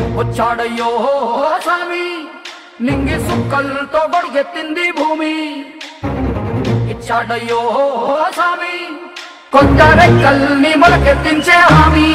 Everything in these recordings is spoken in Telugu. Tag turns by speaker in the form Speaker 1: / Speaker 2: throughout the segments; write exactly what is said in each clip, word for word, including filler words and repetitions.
Speaker 1: వచ్చాడయ్యో స్వామి నింగి సుక్కలతో గొడిగెత్తింది భూమి ఇచ్చాడయ్యో స్వామి కొత్త రెక్కల్ని మొలకెత్తించే హామీ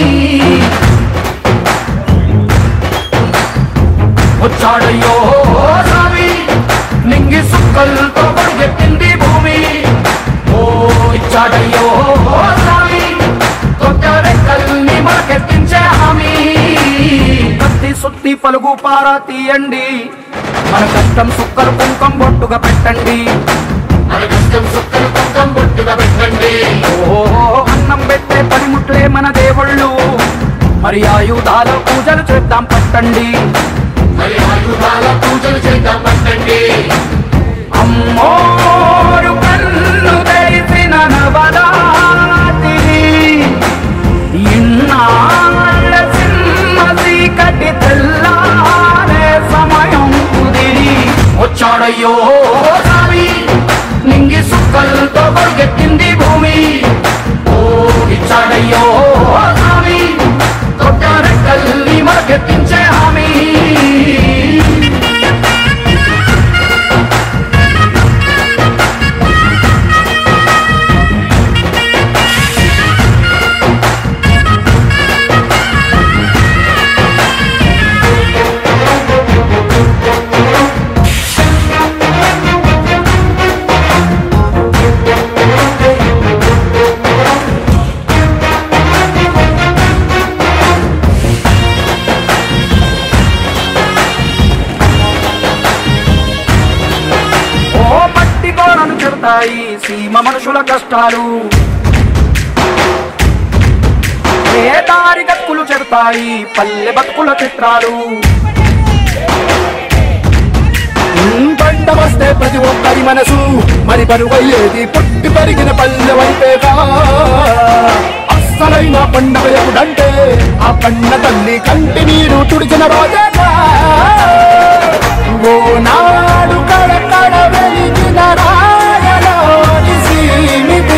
Speaker 1: వచ్చాడయ్యో స్వామి నింగి సుక్కలతో గొడిగెత్తింది భూమి ఓ ఇచ్చాడయ్యో స్వామి కొత్త రెక్కల్ని మొలకెత్తించే హామీ కత్తి సుత్తి పలుగు పారా తీయండి మన కష్టం సుక్కలు కుంకం బొట్టుగా పెట్టండి
Speaker 2: మన కష్టం సుక్కలు కుంకం బొట్టుగా పెట్టండి
Speaker 1: ఓ అన్నం పెట్టే పనిముట్లే మన దేవుళ్ళు మరి ఆయుధాల పూజలు చేద్దాం పట్టండి
Speaker 2: మరి ఆయుధాల పూజలు చేద్దాం పట్టండి
Speaker 1: అమ్మోరు కన్ను తెరిసిన నవరాత్రి ఇన్నాళ్ళ సింహ చీకటి తెల్లారే సమయం కుదిరి వచ్చాడయ్యో స్వామి నింగి సుక్కలతో గొడిగెత్తింది భూమి ఓ ఇచ్చాడయ్యో స్వామి కొత్త రెక్కల్ని మొలకెత్తించే హామీ సీమ మనుషుల కష్టాలు ఏ దారి గక్కులు చెడతాయి పల్లె బతుకుల చిత్రాలు
Speaker 3: పంట వస్తే ప్రతి ఒక్కరి మనసు మరి పరువయ్యేది పుట్టి పెరిగిన పల్లె వైపేగా అస్సలైన పండగ ఎప్పుడంటే ఆ పండ తల్లి కంటి నీరు తుడిచిన రోజేగా ఓ నాడు కడకడ వెలిగిన రాయలోని సీమితి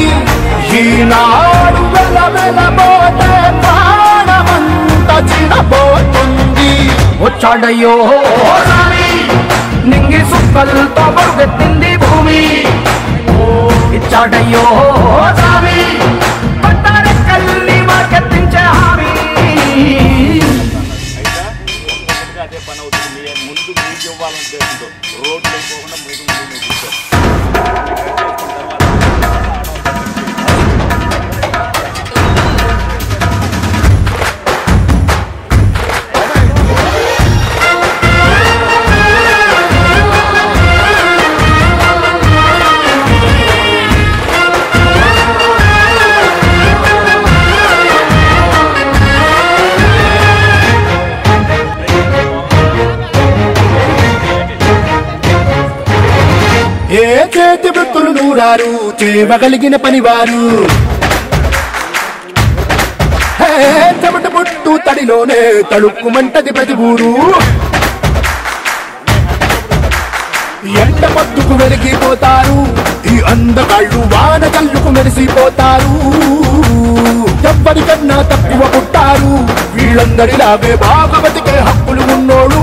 Speaker 3: ఈనాడు వెల వెలబోతే ప్రాణమంత చిరబోతుంది
Speaker 1: వచ్చాడయ్యో స్వామి నింగి సుక్కలతో గొడిగెత్తింది భూమి ఓ ఇచ్చాడయ్యో స్వామి కొత్త రెక్కల్ని మొలకెత్తించే హామీ
Speaker 4: అదే పని అవుతుంది ముందు మీకు ఇవ్వాలని రోడ్లు అయిపోకుండా ముందు
Speaker 3: ఏ చేతి వృత్తులు నూరారు చేయగలిగిన పనివారు చెమట పుట్టు తడిలోనే తడుక్కుమంటది ప్రతి ఊరు ఎండ మద్దుకు వెలిగిపోతారు ఈ అందగాళ్ళు వాన కళ్ళుకు మెరిసిపోతారు ఎవ్వరికన్నా తక్కువ పుట్టారు వీళ్ళందరిలాగే బాగా బతికే హక్కులు ఉన్నోడు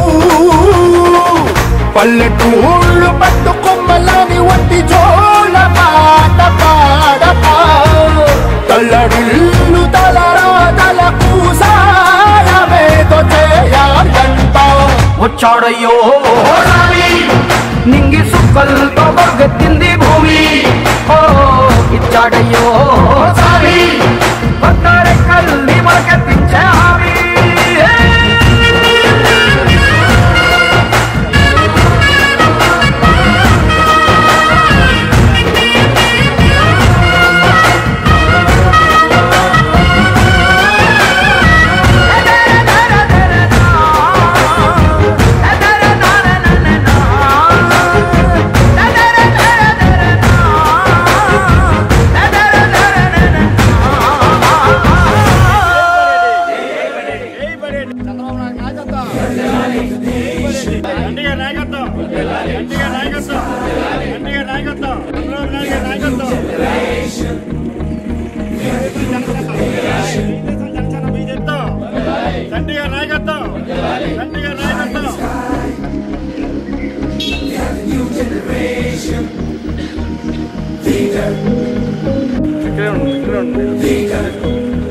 Speaker 3: పల్లెటూళ్ళు పట్టు కొమ్మలని వంటి జోల పాట పాడపా తల్లడిల్లు తలరా తలకు సాయమేదో చేయాలంట
Speaker 1: వచ్చాడయ్యో స్వామి నింగి సుక్కలతో గొడిగెత్తింది భూమి ఓ ఇచ్చాడయ్యో స్వామి కొత్త రెక్కల్ని మొలకెత్తించే హామీ
Speaker 4: చంటిగా నాయకత్వం చంటిగా నాయకత్వం ఇక్కడే ఉంది ఇక్కడే ఉంది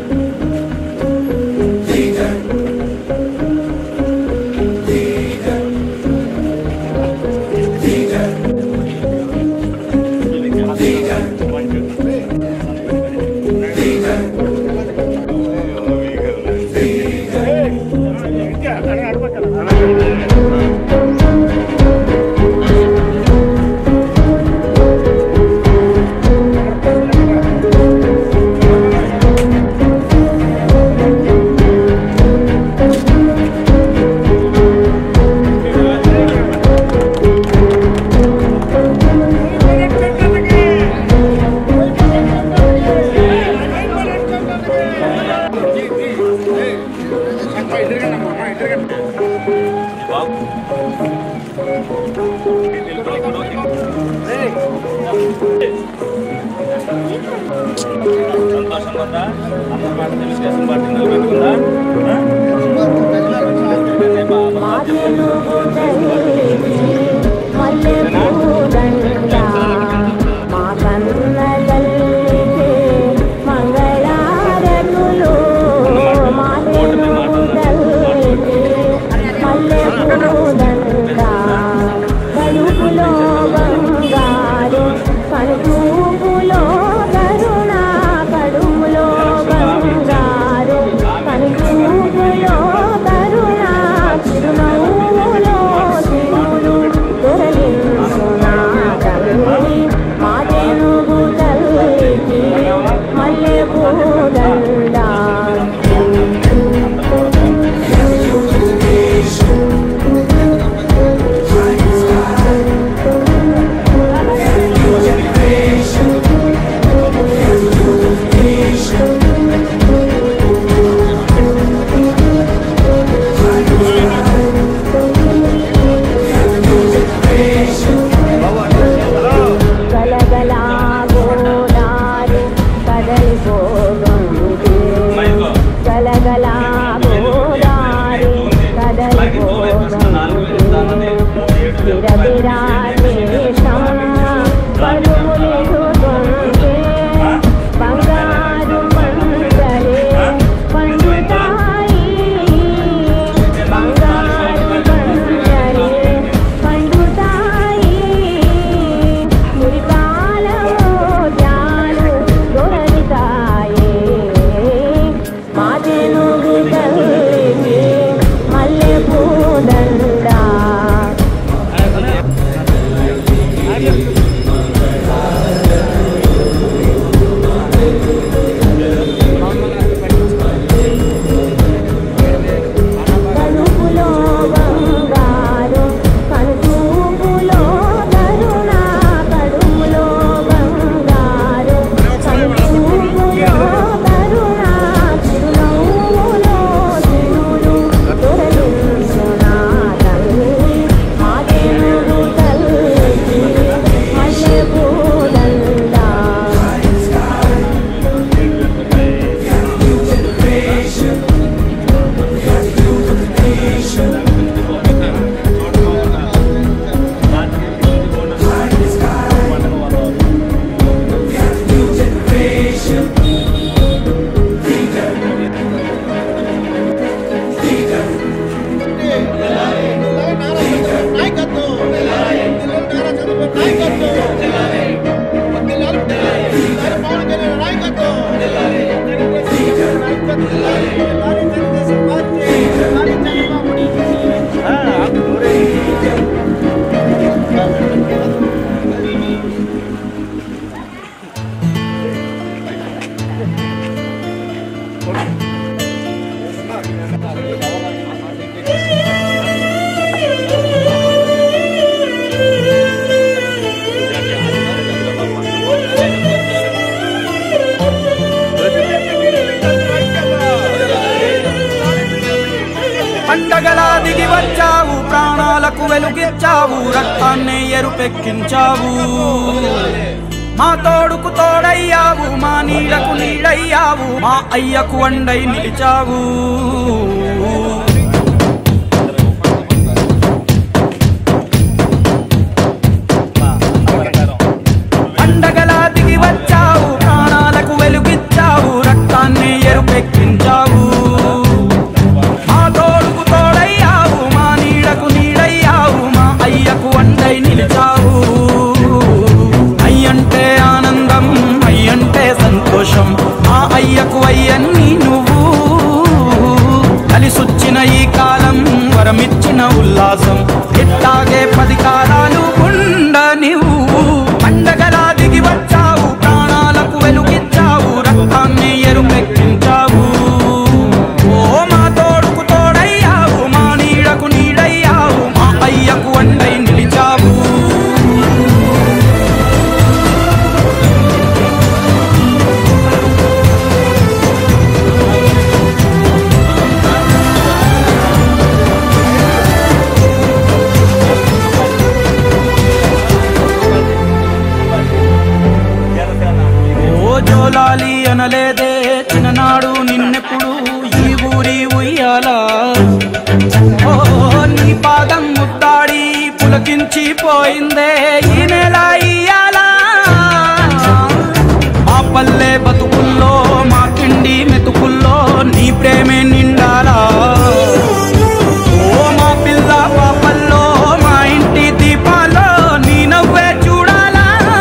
Speaker 4: సంతోషంగా ఉందా అందరి మాట తెలుగుదేశం పార్టీ నిలబెట్టుకుందా
Speaker 1: పండగలా దిగి వచ్చావు, ప్రాణాలకు వెలుగిచ్చావు, రక్తాన్నే ఎరుపెక్కించావు. మా తోడుకు తోడయ్యావు, మా నీడకు నీడయ్యావు, మా అయ్యకు అండై నిలిచావు. పండగలా దిగి వచ్చావు, ప్రాణాలకు వెలుగిచ్చావు, రక్తాన్ని ఎరుపెక్కించావు. మా తోడుకు తోడయ్యావు, మా నీడకు నీడయ్యావు, మా అయ్యకు అండై నిలిచావు. అయ్యంటే ఆనందం, అయ్యంటే సంతోషం, మా అయ్యకు అయ్యన్ని నువ్వు. కలిసొచ్చిన ఈ కాలం వరమిచ్చిన ఉల్లాసం, ఇట్లాగే పది కాలాలు ఉండ నువ్వు. పండగలా దిగి వచ్చావు, ప్రాణాలకు వెలుగిచ్చావు, రక్తాన్ని ఎరుపెక్కించావు. ఓ మా తోడుకు తోడయ్యావు, మా నీడకు నీడయ్యావు, మా అయ్యకు అండై నిలిచావు. జోలాలి అనలేదే చిన్ననాడు నిన్నెప్పుడు ఈ ఊరి ఉయ్యాలా. ఓ నీ పాదం ముత్తాడి పులకించి పోయిందే ఈ నెల ఇయ్యాలా. మా పల్లె బతుకుల్లో, మా తిండి మెతుకుల్లో నీ ప్రేమే నిండాలా. ఓ మా పిల్ల పాపల్లో, మా ఇంటి దీపాల్లో నీ నవ్వే చూడాలా.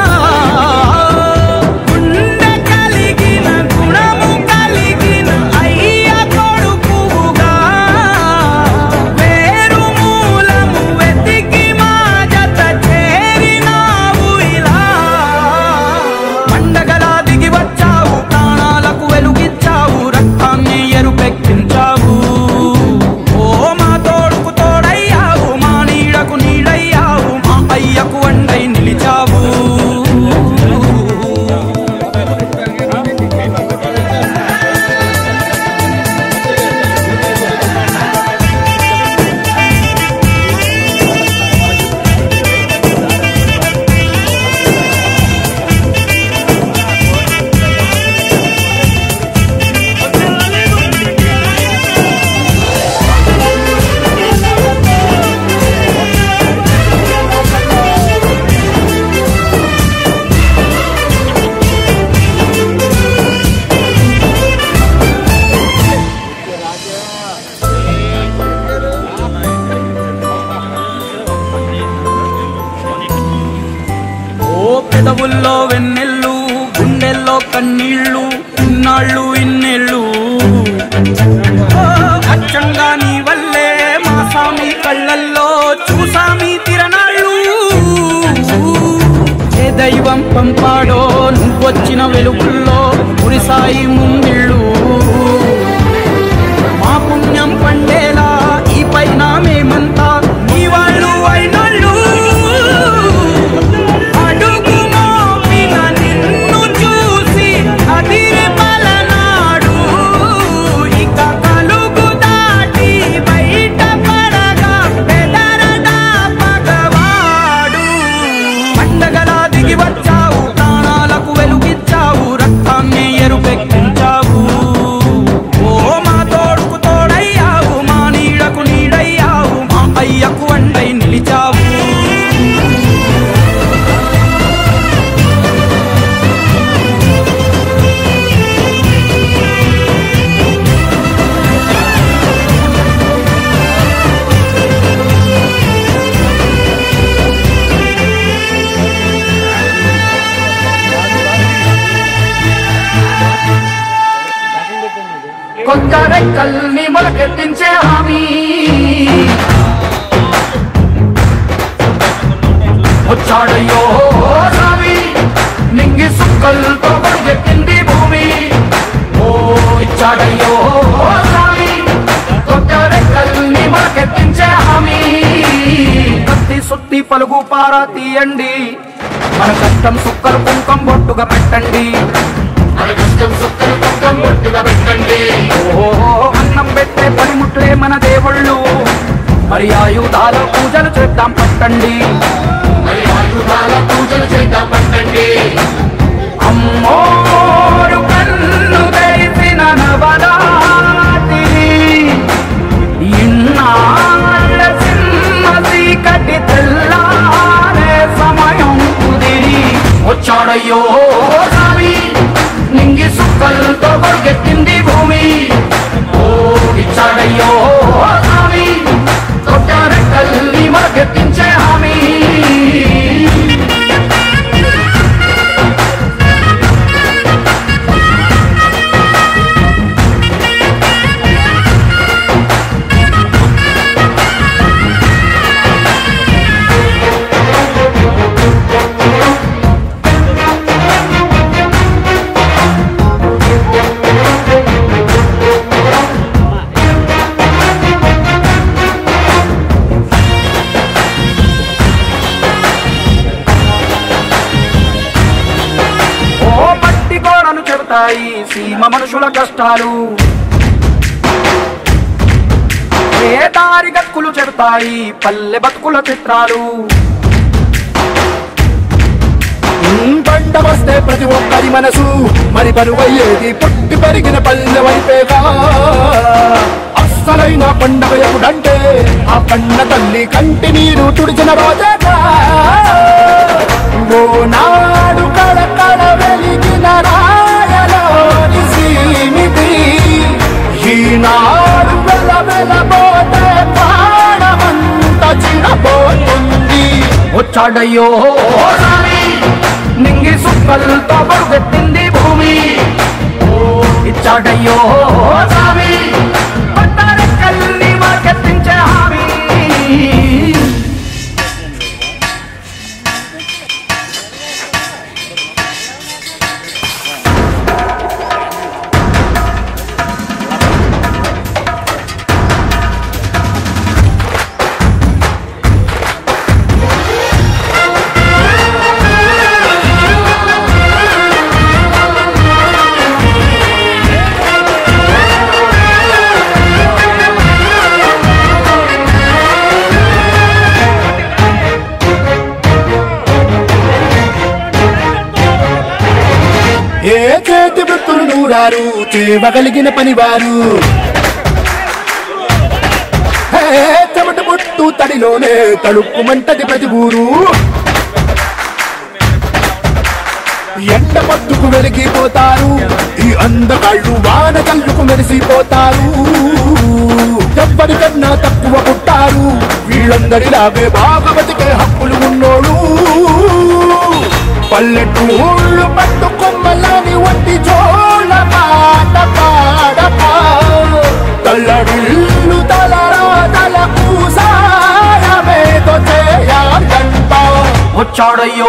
Speaker 1: పెదవుల్లో వెన్నెల్లు, గుండెల్లో కన్నీళ్ళు, ఇన్నాళ్ళు ఇన్నేళ్ళు. అచ్చంగా నీ వల్లే మా సామి కళ్ళల్లో చూసామి తిరణాళ్ళు. ఏ దైవం పంపాడో నువ్వొచ్చిన వెలుగుల్లో కురిసాయి ముంగిళ్ళు. మా పుణ్యం పండేలా ఈ పైన మేమంతా నీ వాళ్ళు అయినోళ్ళు.
Speaker 3: కొత్త రెక్కల్ని మొలకెత్తించే హామీ, వచ్చాడయ్యో స్వామి నింగి సుక్కలతో పడిగెత్తింది భూమి. ఓ ఇచ్చాడయ్యో స్వామి కొత్త రెక్కల్ని మొలకెత్తించే హామీ. కత్తి సుత్తి పలుగు పారా తీయండి, మన కష్టం సుక్కలు కుంకం బొట్టుగా పెట్టండి. అన్నం పెట్టే పనిముట్లే మన దేవుళ్ళు, మరి ఆయుధాల పూజలు చేద్దాం పట్టండి.
Speaker 2: ఆయుధాల పూజలు చేద్దాం పట్టండి.
Speaker 1: అమ్మోరు కన్ను తెరిసిన నవరాత్రి ఇన్నాళ్ళ సింహ చీకటి తెల్లారే సమయం కుదిరి వచ్చాడయ్యో స్వామి నింగి సుక్కలతో పరిగెత్తింది భూమి. ఓ ఇచ్చాడయ్యో స్వామి కొట్టారెక్కల్ని మరకెత్తించే హామీ. సీమ మనుషుల కష్టాలు ఏ దారి గక్కులు చెడతాయి పల్లె బతుకుల చిత్రాలు.
Speaker 3: పంట వస్తే ప్రతి ఒక్కరి మనసు మరి బరువయ్యేది పుట్టి పెరిగిన పల్లె వైపేగా. అస్సలైన పండగ ఎప్పుడంటే ఆ పండ తల్లి కంటి నీరు తుడిచిన రోజేగా. ఓ నాడు కళకళ వెలిగిన రాయలోని సీమిది ఈనాడు వెల వెలబోతే ప్రాణమంత చిరపోతుంది.
Speaker 1: వచ్చాడయ్యో నింగి సుక్కలతో పరుగెత్తింది భూమి. ఇచ్చాడయ్యో స్వామి పట్టారెక్కల్ని మరకెత్తించే హామీ.
Speaker 3: ఏ చేతి వృత్తులు నూరారు చేయగలిగిన పనివారు. చెమట పుట్టు తడిలోనే తడుక్కుమంటది ప్రతి ఊరు. ఎండ పట్టుకు వెలిగిపోతారు ఈ అందగాళ్ళు వాన కళ్ళుకు మెరిసిపోతారు. ఎవ్వరికన్నా తక్కువ పుట్టారు వీళ్ళందరిలాగే బాగా బతికే హక్కులు ఉన్నోడు. పల్లెటూళ్ళు పట్టుకొమ్మలని వంటి చోళ పాట పాడప తల్లడిల్లు తలరాతలకు సాయమేదో చేయాలంట.
Speaker 1: వచ్చాడయ్యో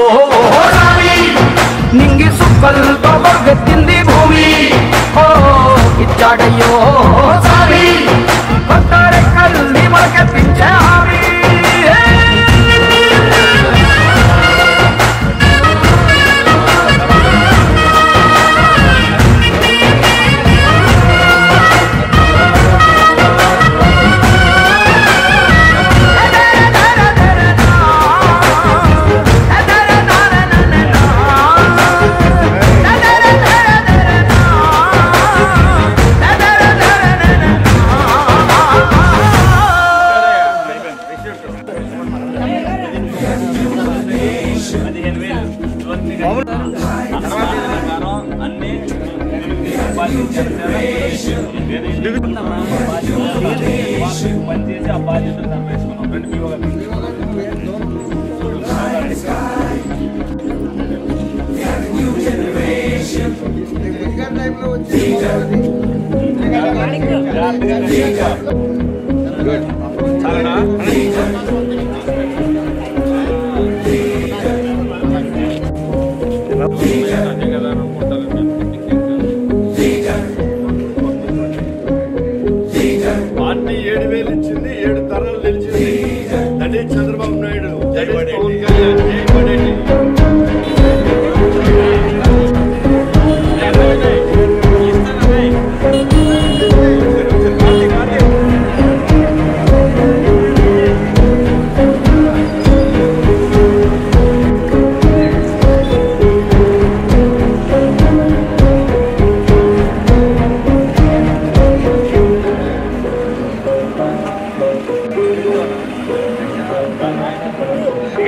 Speaker 1: నింగి సుక్కలతో పరుగెత్తింది భూమి. ఓ ఇచ్చాడయ్యో స్వామి కొట్టారెక్కల్ని మరకెత్తించే హామీ.
Speaker 4: పనిచేసి ఆ బాధ్యతను సంపేసుకున్నాం రెండు పిల్లలు. పార్టీ ఏడు వేలు ఇచ్చింది, ఏడు తరాలు నిలిచింది. That is Chandrababu Naidu, that is Pawan Kalyan. జయపడేటి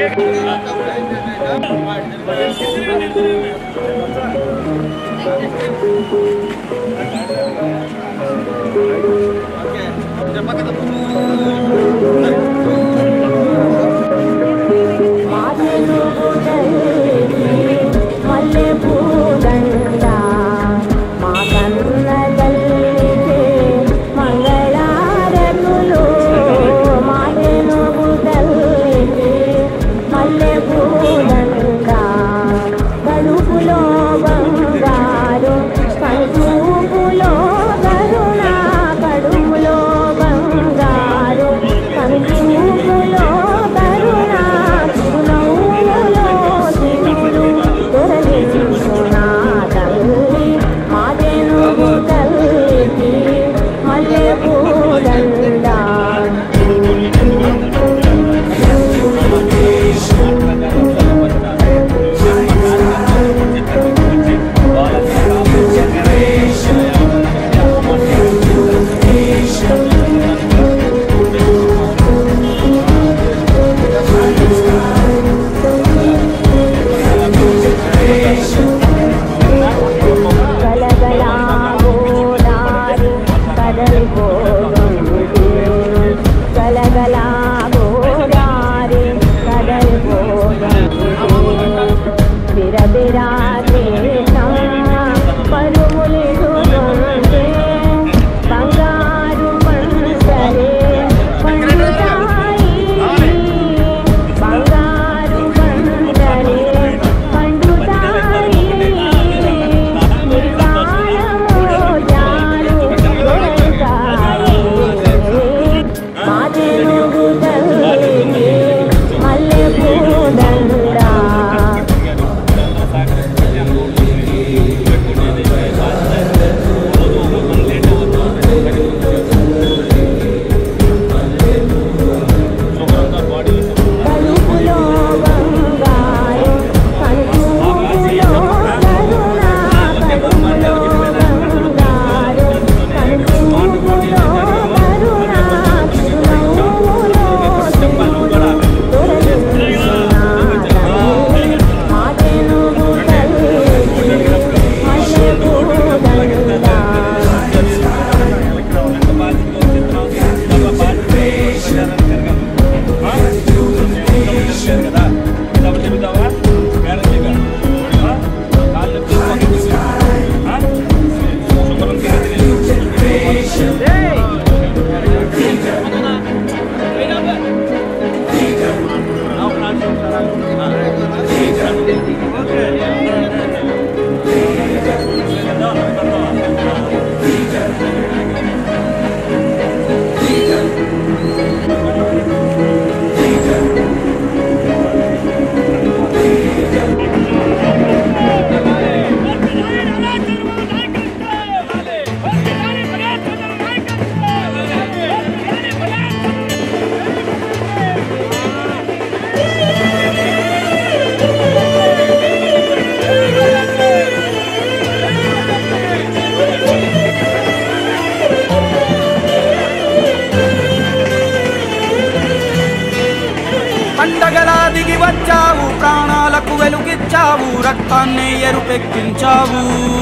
Speaker 1: వచ్చావు, ప్రాణాలకు వెలుగిచ్చావు, రక్తాన్ని ఎరుపెక్కించావు.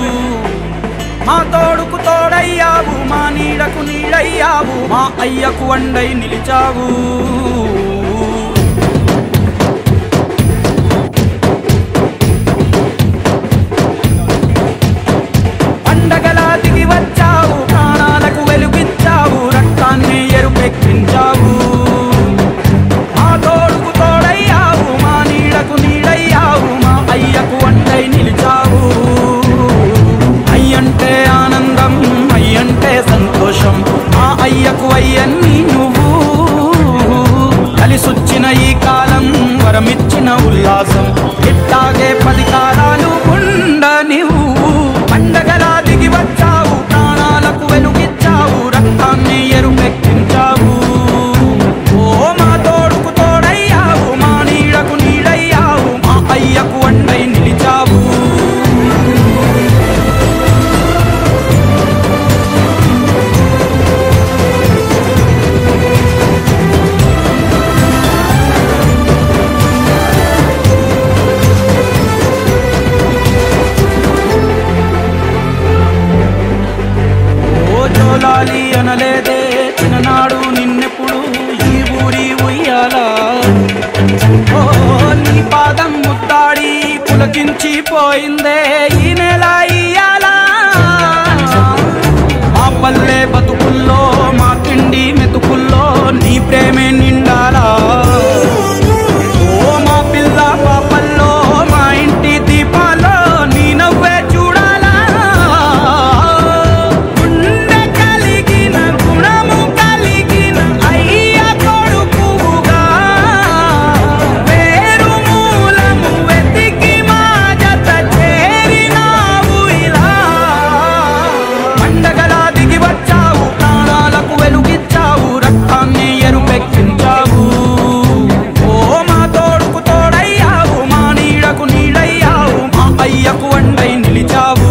Speaker 1: మా తోడుకు తోడయ్యావు, మా నీడకు నీడయ్యావు, మా అయ్యకు వండై నిలిచావు. పండగలా దిగి వచ్చావు, ప్రాణాలకు వెలుగిచ్చావు, రక్తాన్ని ఎరుపెక్కించావు. మా తోడుకు తోడయ్యావు, మా నీడకు నీడయ్యావు, మా అయ్యకు వండై నిలిచావు. అయ్యంటే ఆనందం, అయ్యంటే సంతోషం, మా అయ్యకు అయ్యన్ని నువ్వు. కలిసొచ్చిన ఈ కాలం వరమిచ్చిన ఉల్లాసం, ఇట్టాగే పది కాలాలు ఉండ నువ్వు. పండగలా దిగి వచ్చావు, ప్రాణాలకు వెలుగిచ్చావు, రక్తాన్ని ఎరుపెక్కించావు. అయిపోయిందే ఈ నెల ఇయ్యాల మా పల్లె బతుకుల్లో మా తిండి మెతుకుల్లో నీ ప్రేమే నిండాలా ఓ మా పిల్ల పాపల్లో మా ఇంటి దీపాల్లో నీ నవ్వే చూడాలా గుండె కలిగిన గుణము కలిగిన అయ్య కొడుకుగా వేరు మూలము వెతికి మా జత చేరినావు ఇలా పండగలా దిగి వచ్చావు ప్రాణాలకు వెలుగిచ్చావు రక్తాన్ని ఎరుపెక్కించావు ఓ మా తోడుకు తోడయ్యావు మా నీడకు నీడయ్యావు మా అయ్యకు వండై నిలిచావు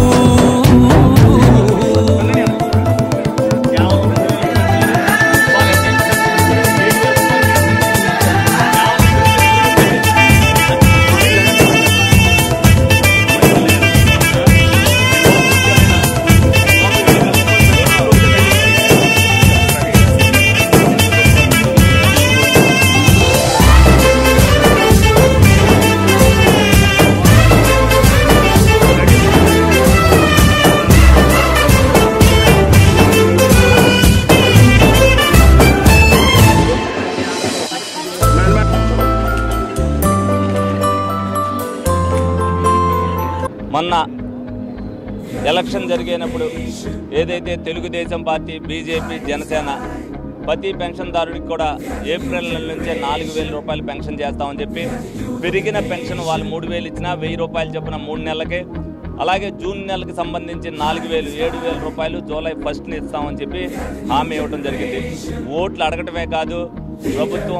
Speaker 5: మొన్న ఎలక్షన్ జరిగినప్పుడు ఏదైతే తెలుగుదేశం పార్టీ బీజేపీ జనసేన ప్రతి పెన్షన్దారుడికి కూడా ఏప్రిల్ నెల నుంచే నాలుగు వేల రూపాయలు పెన్షన్ చేస్తామని చెప్పి పెరిగిన పెన్షన్ వాళ్ళు మూడు వేలు ఇచ్చినా వెయ్యి రూపాయలు చొప్పున మూడు నెలలకే అలాగే జూన్ నెలకు సంబంధించి నాలుగు వేలు ఏడు వేల రూపాయలు జూలై ఫస్ట్ని ఇస్తామని చెప్పి హామీ ఇవ్వడం జరిగింది. ఓట్లు అడగటమే కాదు ప్రభుత్వం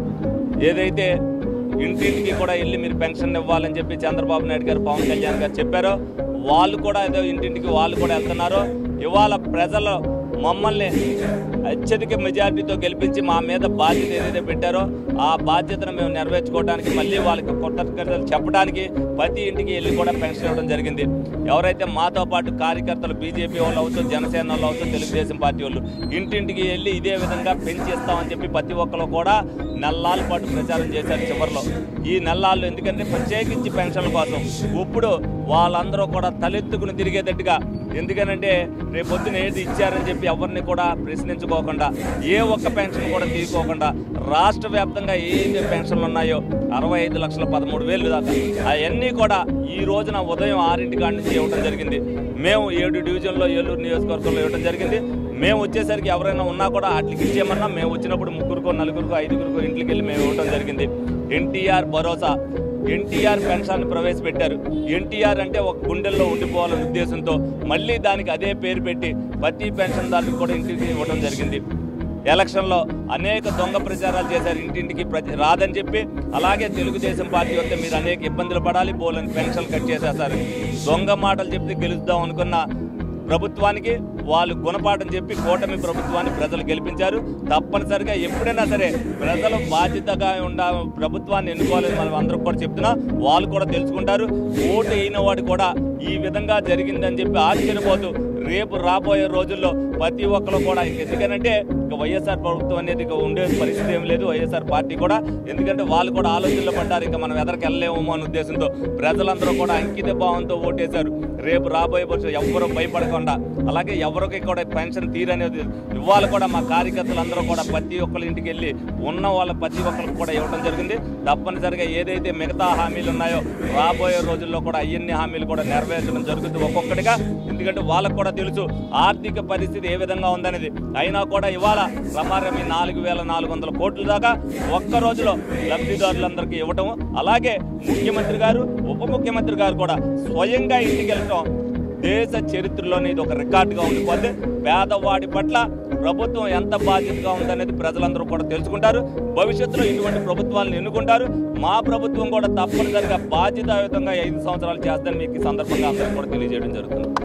Speaker 5: ఏదైతే ఇంటింటికి కూడా వెళ్ళి మీరు పెన్షన్ ఇవ్వాలని చెప్పి చంద్రబాబు నాయుడు గారు పవన్ కళ్యాణ్ గారు చెప్పారో వాళ్ళు కూడా ఏదో ఇంటింటికి వాళ్ళు కూడా వెళ్తున్నారు. ఇవాళ ప్రజలు మమ్మల్ని అత్యధిక మెజారిటీతో గెలిపించి మా మీద బాధ్యత ఏదైతే పెట్టారో ఆ బాధ్యతను మేము నెరవేర్చుకోవడానికి మళ్ళీ వాళ్ళకి కృతజ్ఞతలు చెప్పడానికి ప్రతి ఇంటికి వెళ్ళి కూడా పెన్షన్ ఇవ్వడం జరిగింది. ఎవరైతే మాతో పాటు కార్యకర్తలు బీజేపీ వాళ్ళు అవచ్చు జనసేన వాళ్ళు అవచ్చు తెలుగుదేశం పార్టీ వాళ్ళు ఇంటింటికి వెళ్ళి ఇదే విధంగా పెంచి ఇస్తామని చెప్పి ప్రతి ఒక్కరు కూడా నెలల పాటు ప్రచారం చేశారు. చివరిలో ఈ నెలల్లో ఎందుకంటే ప్రత్యేకించి పెన్షన్ల కోసం ఇప్పుడు వాళ్ళందరూ కూడా తలెత్తుకుని తిరిగేటట్టుగా ఎందుకనంటే రేపొద్దున ఏది ఇచ్చారని చెప్పి ఎవరిని కూడా ప్రశ్నించుకోకుండా ఏ ఒక్క పెన్షన్ కూడా తీసుకోకుండా రాష్ట్ర వ్యాప్తంగా ఏ పెన్షన్లు ఉన్నాయో అరవై ఐదు లక్షల పదమూడు వేలు దాకా అవన్నీ కూడా ఈ రోజున ఉదయం ఆరింటి కాడి నుంచి ఇవ్వడం జరిగింది. మేము ఏడు డివిజన్లో ఏలూరు నియోజకవర్గంలో ఇవ్వడం జరిగింది. మేము వచ్చేసరికి ఎవరైనా ఉన్నా కూడా వాటికి ఇచ్చేయమన్నా మేము వచ్చినప్పుడు ముగ్గురుకో నలుగురికో ఐదుగురికో ఇంటికి వెళ్ళి మేము ఇవ్వడం జరిగింది. ఎన్టీఆర్ భరోసా ఎన్టీఆర్ పెన్షన్ ప్రవేశపెట్టారు. ఎన్టీఆర్ అంటే ఒక గుండెల్లో ఉండిపోవాలనే ఉద్దేశంతో మళ్ళీ దానికి అదే పేరు పెట్టి ప్రతి పెన్షన్దారులకు కూడా ఇంటికి ఇవ్వడం జరిగింది. ఎలక్షన్లో అనేక దొంగ ప్రచారాలు చేశారు, ఇంటింటికి ప్రతి రాదని చెప్పి. అలాగే తెలుగుదేశం పార్టీ వస్తే మీరు అనేక ఇబ్బందులు పడాలి, పోలని పెన్షన్ కట్ చేసేస్తారు. దొంగ మాటలు చెప్తే గెలుద్దాం అనుకున్న ప్రభుత్వానికి వాళ్ళు గుణపాఠం చెప్పి కూటమి ప్రభుత్వాన్ని ప్రజలు గెలిపించారు. తప్పనిసరిగా ఎప్పుడైనా సరే ప్రజలు బాధ్యతగా ఉండ ప్రభుత్వాన్ని ఎన్నుకోవాలని మనం అందరూ కూడా చెప్తున్నా వాళ్ళు కూడా తెలుసుకుంటారు. ఓటు అయిన వాడు కూడా ఈ విధంగా జరిగిందని చెప్పి ఆశ్చర్యపోతూ రేపు రాబోయే రోజుల్లో ప్రతి ఒక్కరు కూడా ఎందుకంటే ఇక వైఎస్ఆర్ ప్రభుత్వం అనేది ఇక ఉండే పరిస్థితి ఏం లేదు. వైఎస్ఆర్ పార్టీ కూడా ఎందుకంటే వాళ్ళు కూడా ఆలోచనలో పడ్డారు, ఇంకా మనం ఎదరికి వెళ్ళలేమో అనే ఉద్దేశంతో ప్రజలందరూ కూడా అంకిత భావంతో ఓటేశారు. రేపు రాబోయే పరిస్థితి ఎవ్వరూ భయపడకుండా అలాగే ఎవరికి కూడా పెన్షన్ తీరనేది ఇవాళ కూడా మా కార్యకర్తలందరూ కూడా ప్రతి ఒక్కరి ఇంటికి వెళ్ళి ఉన్న వాళ్ళ ప్రతి ఒక్కరికి కూడా ఇవ్వడం జరిగింది. తప్పనిసరిగా ఏదైతే మిగతా హామీలు ఉన్నాయో రాబోయే రోజుల్లో కూడా అన్ని హామీలు కూడా నెరవేర్చడం జరుగుతుంది ఒక్కొక్కటిగా. ఎందుకంటే వాళ్ళకు కూడా తెలుసు ఆర్థిక పరిస్థితి ఏ విధంగా ఉందనేది. అయినా కూడా ఇవాళ రమారమి నాలుగు వేల నాలుగు వందల కోట్ల దాకా ఒక్క రోజులో లబ్ధిదారులందరికీ ఇవ్వటం, అలాగే ముఖ్యమంత్రి గారు ఉప ముఖ్యమంత్రి గారు కూడా స్వయంగా ఇంటికి వెళ్ళటం దేశ చరిత్రలోనే ఇది ఒక రికార్డుగా ఉండిపోతే పేదవాడి పట్ల ప్రభుత్వం ఎంత బాధ్యతగా ఉందనేది ప్రజలందరూ కూడా తెలుసుకుంటారు. భవిష్యత్తులో ఇటువంటి ప్రభుత్వాలను ఎన్నుకుంటారు. మా ప్రభుత్వం కూడా తప్పనిసరిగా బాధ్యతాయుతంగా ఐదు సంవత్సరాలు చేస్తుందని మీకు ఈ సందర్భంగా అందరికీ కూడా తెలియజేయడం జరుగుతుంది.